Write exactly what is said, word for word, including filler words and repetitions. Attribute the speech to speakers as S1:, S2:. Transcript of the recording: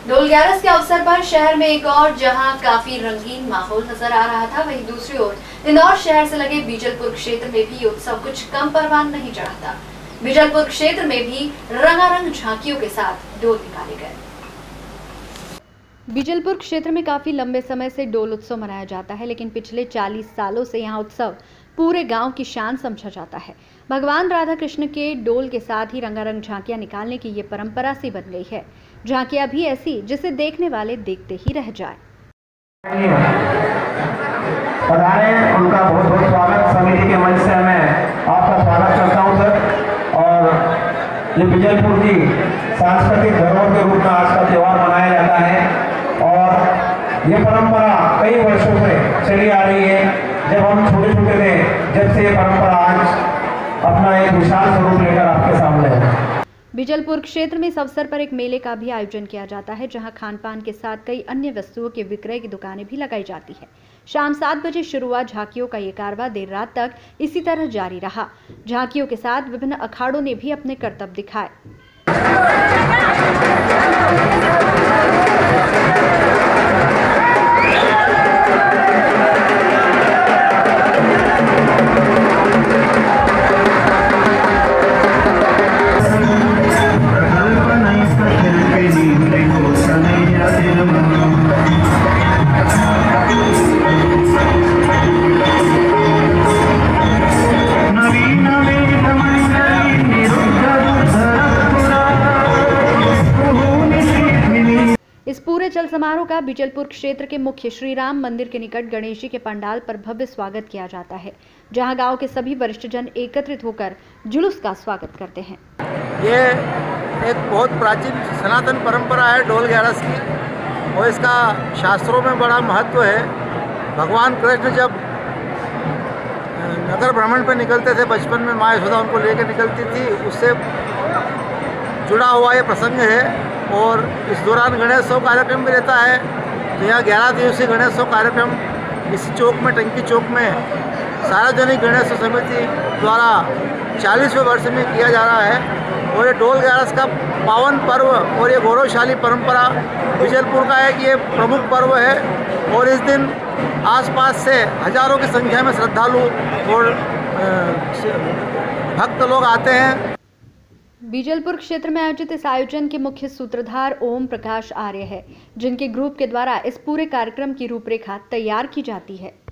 S1: डोल ग्यारस के अवसर पर शहर में एक और जहां काफी रंगीन माहौल नजर आ रहा था, वहीं दूसरी ओर इंदौर शहर से लगे बीजलपुर क्षेत्र में भी उत्सव कुछ कम परवान नहीं चढ़ा था। बीजलपुर क्षेत्र में भी रंगारंग झांकियों के साथ डोल निकाले गए। बीजलपुर क्षेत्र में काफी लंबे समय से डोल उत्सव मनाया जाता है, लेकिन पिछले चालीस सालों से यहाँ उत्सव पूरे गांव की शान समझा जाता है। भगवान राधा कृष्ण के डोल के साथ ही रंगारंग झांकियां निकालने की ये परंपरा सी बन गई है। झांकियां भी ऐसी जिसे देखने वाले देखते ही रह जाए।
S2: उनका बहुत बहुत स्वागत समिति के मंच से मैं आपका स्वागत करता हूं सर। और ये बीजलपुर की सांस्कृतिक धरोहर के रूप में आज का त्यौहार मनाया जाता है और ये परंपरा कई वर्षों से चली आ रही है। जब हम छोटे छोटे थे, जब से ये परंपरा आज अपना एक विशाल स्वरूप लेकर आपके सामने है।
S1: बीजलपुर क्षेत्र में इस अवसर पर एक मेले का भी आयोजन किया जाता है, जहां खान पान के साथ कई अन्य वस्तुओं के विक्रय की दुकानें भी लगाई जाती है। शाम सात बजे शुरू हुआ झांकियों का ये कारवां देर रात तक इसी तरह जारी रहा। झांकियों के साथ विभिन्न अखाड़ों ने भी अपने करतब दिखाए। इस पूरे चल समारोह का बीजलपुर क्षेत्र के मुख्य श्री राम मंदिर के निकट गणेश जी के पंडाल पर भव्य स्वागत किया जाता है, जहां गांव के सभी वरिष्ठ जन एकत्रित होकर जुलूस का स्वागत करते हैं।
S3: ये एक बहुत प्राचीन सनातन परंपरा है डोल ग्यारस की, और इसका शास्त्रों में बड़ा महत्व है। भगवान कृष्ण जब नगर भ्रमण पर निकलते थे बचपन में, माँ यशोदा उनको लेकर निकलती थी, उससे जुड़ा हुआ ये प्रसंग है। और इस दौरान गणेशोत्सव कार्यक्रम भी रहता है। तो यहाँ ग्यारह दिवसीय गणेशोत्सव कार्यक्रम इसी चौक में, टंकी चौक में सार्वजनिक गणेश समिति द्वारा चालीसवें वर्ष में किया जा रहा है। और ये डोल ग्यारस का पावन पर्व और ये गौरवशाली परंपरा बीजलपुर का है कि ये प्रमुख पर्व है। और इस दिन आसपास से हजारों की संख्या में श्रद्धालु और भक्त लोग आते हैं।
S1: बीजलपुर क्षेत्र में आयोजित इस आयोजन के मुख्य सूत्रधार ओम प्रकाश आर्य है, जिनके ग्रुप के द्वारा इस पूरे कार्यक्रम की रूपरेखा तैयार की जाती है।